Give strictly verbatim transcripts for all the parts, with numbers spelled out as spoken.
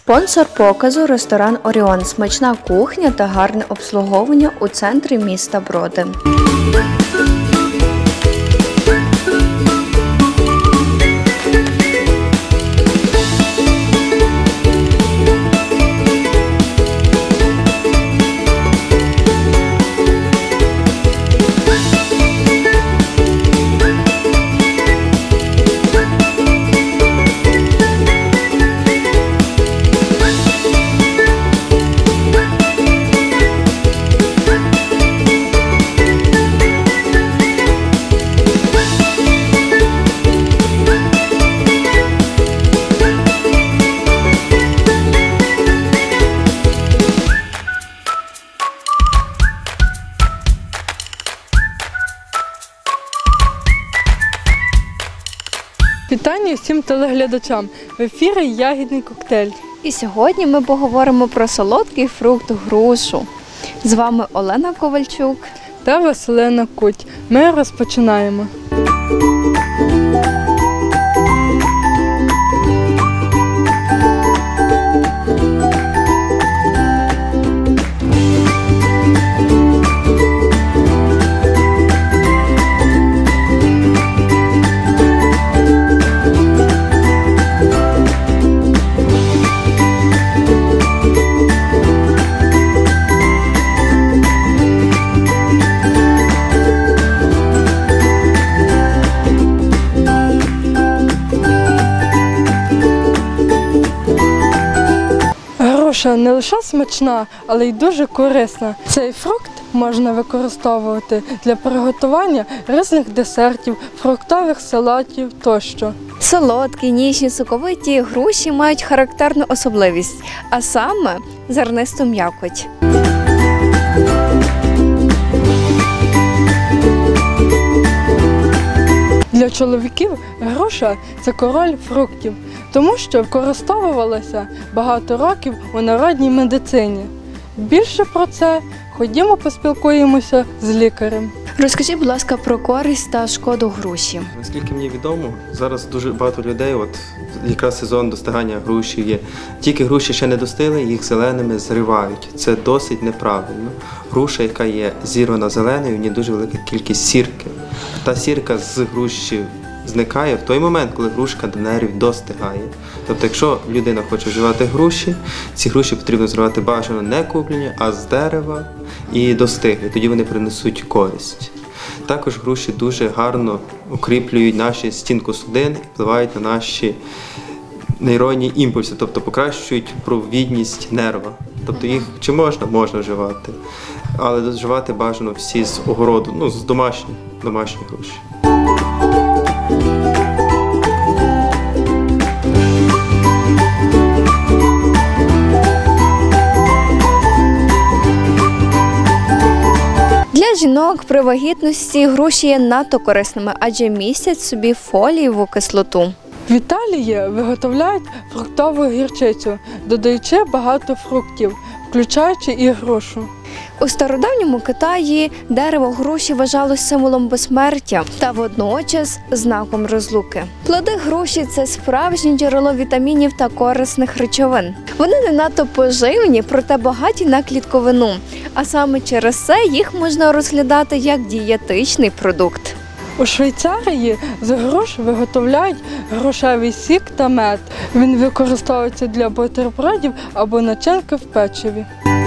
Спонсор показу – ресторан «Оріон». Смачна кухня та гарне обслуговування у центрі міста Броди. Вітання всім телеглядачам! В ефірі «Ягідний коктейль». І сьогодні ми поговоримо про солодкий фрукт грушу. З вами Олена Ковальчук та Василина Куть. Ми розпочинаємо. Груша не лише смачна, але й дуже корисна. Цей фрукт можна використовувати для приготування різних десертів, фруктових салатів тощо. Солодкі, ніжні, соковиті груші мають характерну особливість, а саме зернисту м'якоть. Для чоловіків груша – це король фруктів, тому що використовувалася багато років у народній медицині. Більше про це ходімо поспілкуємося з лікарем. Розкажіть, будь ласка, про користь та шкоду груші. Наскільки мені відомо, зараз дуже багато людей, от якраз сезон достигання груші є. Тільки груші ще не достигли, їх зеленими зривають. Це досить неправильно. Груша, яка є зірвана зеленою, в ній дуже велика кількість сірки. Та сірка з груші зникає в той момент, коли грушка до нервів достигає. Тобто, якщо людина хоче вживати груші, ці груші потрібно зривати бажано не куплені, а з дерева і достиглі. Тоді вони принесуть користь. Також груші дуже гарно укріплюють наші стінку судин і впливають на наші нейронні імпульси, тобто покращують провідність нерва. Тобто їх чи можна? Можна вживати. Але вживати бажано всі з огороду, ну, з домашніх, домашніх груші. Для жінок при вагітності груші є надто корисними, адже містять в собі фолієву кислоту. В Італії виготовляють фруктову гірчицю, додаючи багато фруктів, включаючи і грушу. У стародавньому Китаї дерево груші вважалось символом безсмертя та водночас знаком розлуки. Плоди груші – це справжнє джерело вітамінів та корисних речовин. Вони не надто поживні, проте багаті на клітковину, а саме через це їх можна розглядати як дієтичний продукт. У Швейцарії з груш виготовляють грушевий сік та мед. Він використовується для бутербродів або начинки в печиві.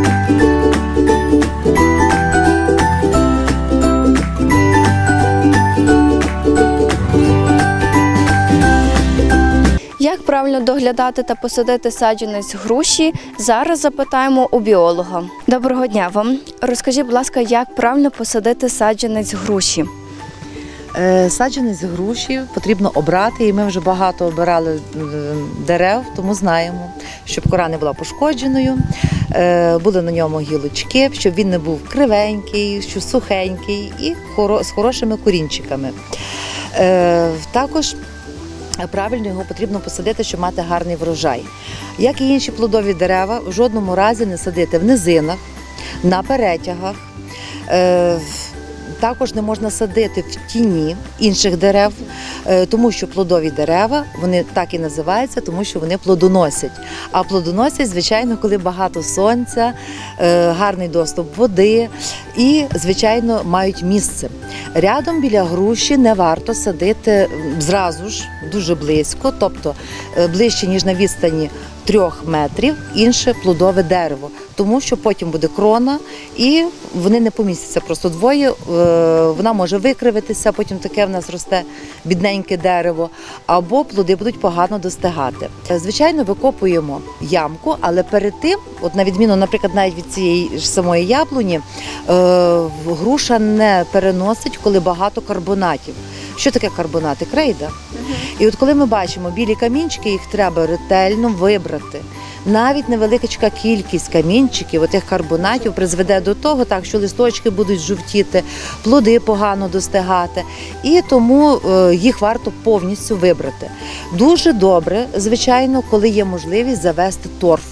Як правильно доглядати та посадити саджанець груші, зараз запитаємо у біолога. Доброго дня вам. Розкажіть, будь ласка, як правильно посадити саджанець груші? Саджанець груші потрібно обрати, і ми вже багато обирали дерев, тому знаємо, щоб кора не була пошкодженою, були на ньому гілочки, щоб він не був кривенький, що сухенький і з хорошими корінчиками. Також правильно його потрібно посадити, щоб мати гарний врожай. Як і інші плодові дерева, в жодному разі не садити в низинах, на перетягах. Також не можна садити в тіні інших дерев, е, тому що плодові дерева, вони так і називаються, тому що вони плодоносять. А плодоносять, звичайно, коли багато сонця, е, гарний доступ води і, звичайно, мають місце. Рядом біля груші не варто садити зразу ж, дуже близько, тобто е, ближче, ніж на відстані трьох метрів, інше плодове дерево, тому що потім буде крона і вони не помістяться просто двоє, вона може викривитися, потім таке в нас росте бідненьке дерево, або плоди будуть погано достигати. Звичайно, викопуємо ямку, але перед тим, от на відміну, наприклад, навіть від цієї ж самої яблуні, груша не переносить, коли багато карбонатів. Що таке карбонати? Крейда. І от коли ми бачимо білі камінчики, їх треба ретельно вибрати. Навіть невелика кількість камінчиків, отих карбонатів, призведе до того, так, що листочки будуть жовтіти, плоди погано достигати. І тому е, їх варто повністю вибрати. Дуже добре, звичайно, коли є можливість завести торф.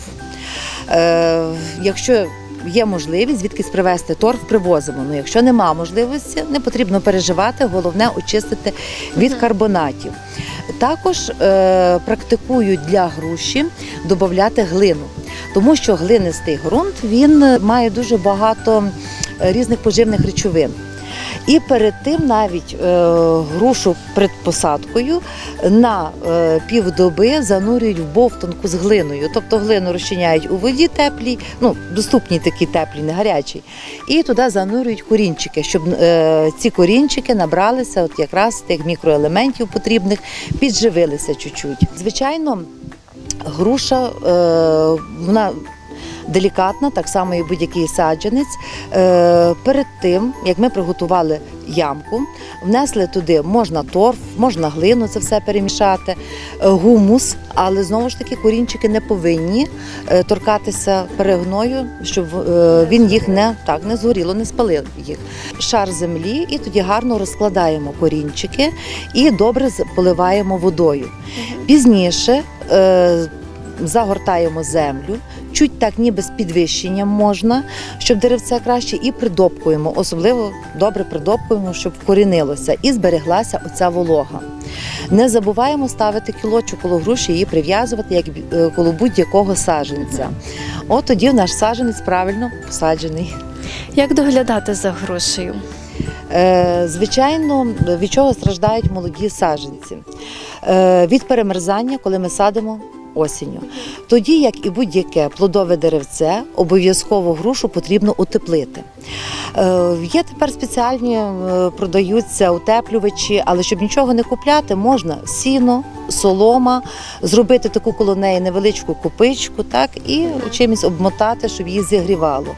Е, якщо є можливість звідкись привезти торф, привозимо. Ну, якщо нема можливості, не потрібно переживати, головне очистити від карбонатів. Також е, практикують для груші додати глину, тому що глинистий ґрунт, він має дуже багато різних поживних речовин. І перед тим навіть е, грушу перед посадкою на е, півдоби занурюють в бовтанку з глиною. Тобто глину розчиняють у воді теплій, ну, доступній такій теплій, не гарячій. І туди занурюють корінчики, щоб е, ці корінчики набралися от якраз тих мікроелементів потрібних, підживилися чуть-чуть. Звичайно, груша, е, вона делікатна, так само і будь-який саджанець. Перед тим, як ми приготували ямку, внесли туди, можна торф, можна глину, це все перемішати, гумус, але знову ж таки корінчики не повинні торкатися перегною, щоб він їх не, так, не згоріло, не спалив їх. Шар землі і тоді гарно розкладаємо корінчики і добре поливаємо водою. Пізніше загортаємо землю, чуть так ніби з підвищенням можна, щоб деревце краще, і придобкуємо, особливо добре придобкуємо, щоб вкорінилося і збереглася оця волога. Не забуваємо ставити кілочок коло груші і її прив'язувати, як коло будь-якого саджанця. От тоді наш саджанець правильно посаджений. Як доглядати за грушею? Звичайно, від чого страждають молоді саджанці? Від перемерзання, коли ми садимо осінню. Тоді, як і будь-яке плодове деревце, обов'язково грушу потрібно утеплити. Е, є тепер спеціальні, е, продаються утеплювачі, але щоб нічого не купляти, можна сіно, солома, зробити таку коло неї невеличку копичку, так, і чимось обмотати, щоб її зігрівало.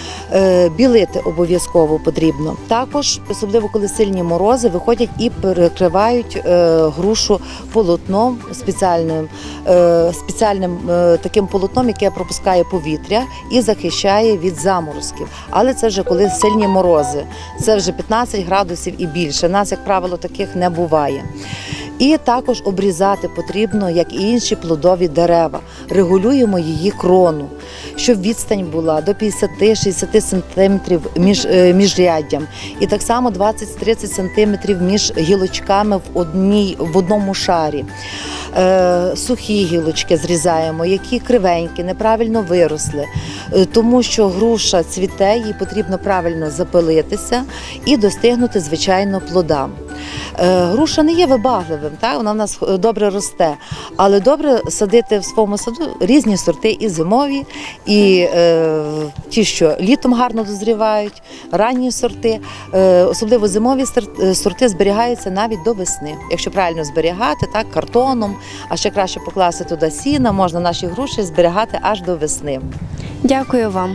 Білити обов'язково потрібно. Також, особливо коли сильні морози, виходять і перекривають грушу полотном, спеціальним, спеціальним таким полотном, яке пропускає повітря і захищає від заморозків. Але це вже коли сильні морози, це вже п'ятнадцять градусів і більше. Нас, як правило, таких не буває. І також обрізати потрібно, як і інші плодові дерева. Регулюємо її крону, щоб відстань була до п'ятдесят-шістдесят сантиметрів між міжряддям. І так само двадцять-тридцять сантиметрів між гілочками в, одній, в одному шарі. Е, сухі гілочки зрізаємо, які кривенькі, неправильно виросли. Е, тому що груша цвіте, їй потрібно правильно запилитися і достигнути, звичайно, плодам. Е, груша не є вибагливим, так? Вона в нас добре росте, але добре садити в своєму саду різні сорти, і зимові, і е, ті, що літом гарно дозрівають, ранні сорти. Е, особливо зимові сорти зберігаються навіть до весни. Якщо правильно зберігати, так, картоном, а ще краще покласти туди сіна, можна наші груші зберігати аж до весни. Дякую вам.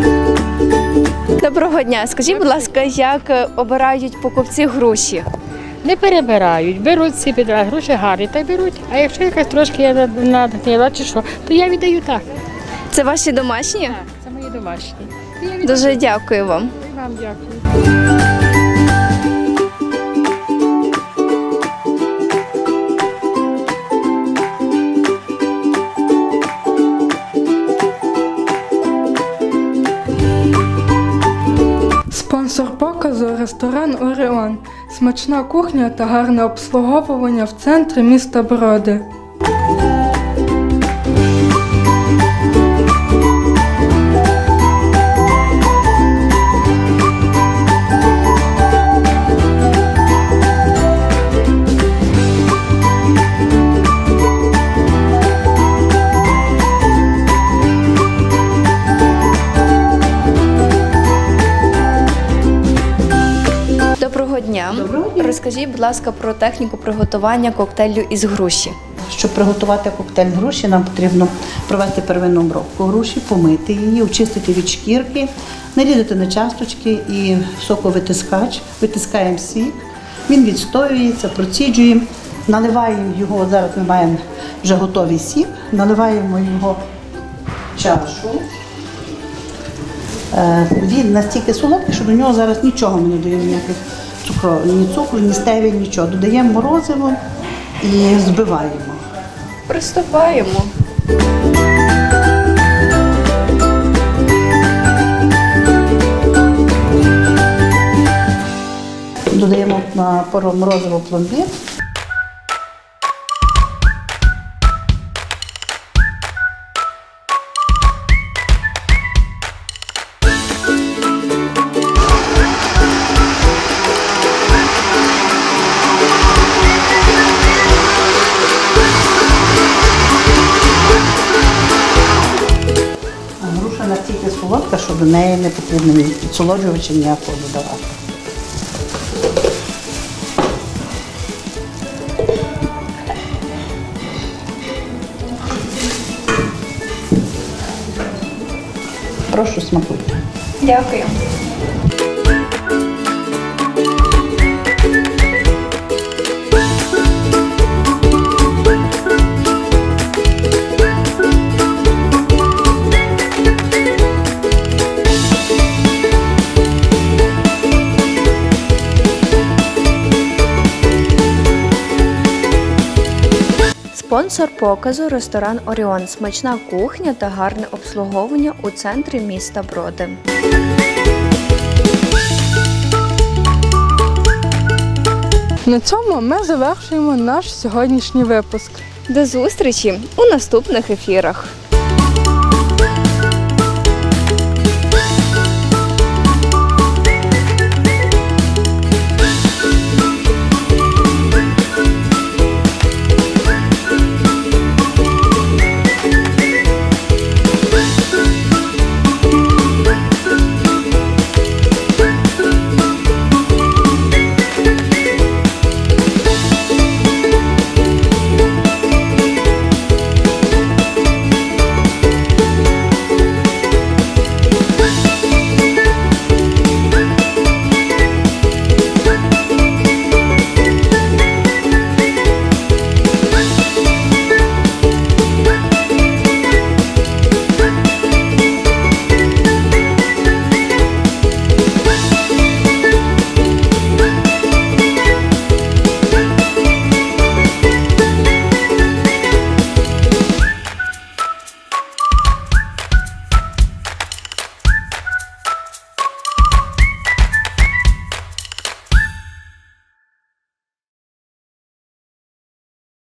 Доброго дня. Скажіть, будь ласка, як обирають покупці груші? Не перебирають, беруть всі підряд, гроші гарні, та й беруть. А якщо якась трошки я надгнила чи що, то я віддаю так. Це ваші домашні? Так, це мої домашні. То я віддаю. Дуже дякую вам. І вам дякую. Спонсор показу – ресторан «Оріон». Смачна кухня та гарне обслуговування в центрі міста Броди. Доброго дня. Доброго дня. Розкажіть, будь ласка, про техніку приготування коктейлю із груші. Щоб приготувати коктейль груші, нам потрібно провести первинну обробку груші, помити її, очистити від шкірки, нарізати на часточки і в соковитискач. Витискаємо сік, він відстоюється, проціджуємо, наливаємо його, зараз ми маємо вже готовий сік, наливаємо його в чашу. Е, Він настільки солодкий, що до нього зараз нічого ми не даємо, ніяких цукру, ні цукру, ні стеві, нічого. Додаємо морозиво і збиваємо. Приступаємо. Додаємо на пару морозиво пломбір. Груша настільки солодка, що до неї не потрібно ні підсолоджувача ніякого додавати. Прошу, смакуйте. Дякую. Спонсор показу – ресторан «Оріон». Смачна кухня та гарне обслуговування у центрі міста Броди. На цьому ми завершуємо наш сьогоднішній випуск. До зустрічі у наступних ефірах.